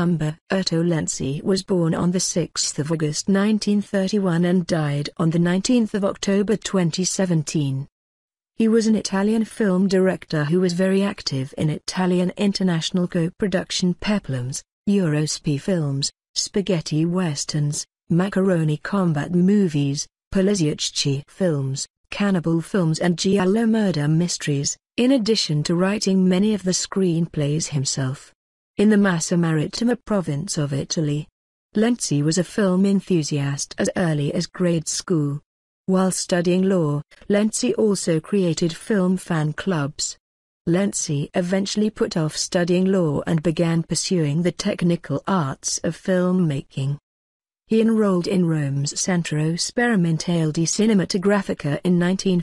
Umberto Lenzi was born on 6 August 1931 and died on 19 October 2017. He was an Italian film director who was very active in Italian international co-production peplums, Eurospi films, spaghetti westerns, macaroni combat movies, poliziesque films, cannibal films and giallo murder mysteries, in addition to writing many of the screenplays himself. In the Massa Marittima province of Italy, Lenzi was a film enthusiast as early as grade school. While studying law, Lenzi also created film fan clubs. Lenzi eventually put off studying law and began pursuing the technical arts of filmmaking. He enrolled in Rome's Centro Sperimentale di Cinematografica in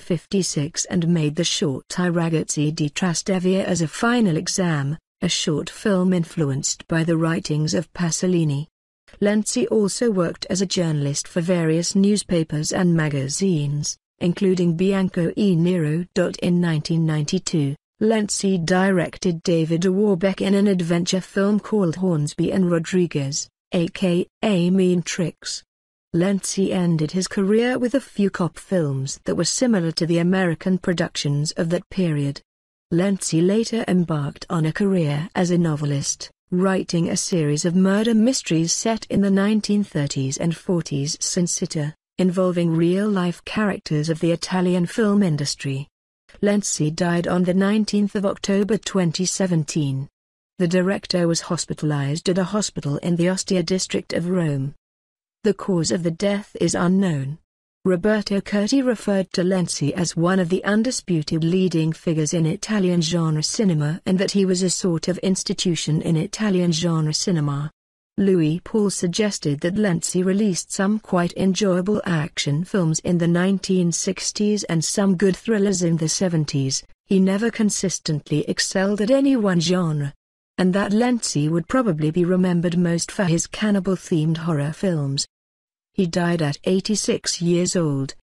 1956 and made the short I ragazzi di Trastevere as a final exam, a short film influenced by the writings of Pasolini. Lenzi also worked as a journalist for various newspapers and magazines, including Bianco e Nero. In 1992, Lenzi directed David Warbeck in an adventure film called Hornsby and Rodriguez, aka Mean Tricks. Lenzi ended his career with a few cop films that were similar to the American productions of that period. Lenzi later embarked on a career as a novelist, writing a series of murder mysteries set in the 1930s and 40s Cinecittà, involving real-life characters of the Italian film industry. Lenzi died on 19 October 2017. The director was hospitalized at a hospital in the Ostia district of Rome. The cause of the death is unknown. Roberto Curti referred to Lenzi as one of the undisputed leading figures in Italian genre cinema and that he was a sort of institution in Italian genre cinema. Louis Paul suggested that Lenzi released some quite enjoyable action films in the 1960s and some good thrillers in the 70s. He never consistently excelled at any one genre, and that Lenzi would probably be remembered most for his cannibal-themed horror films. He died at 86 years old.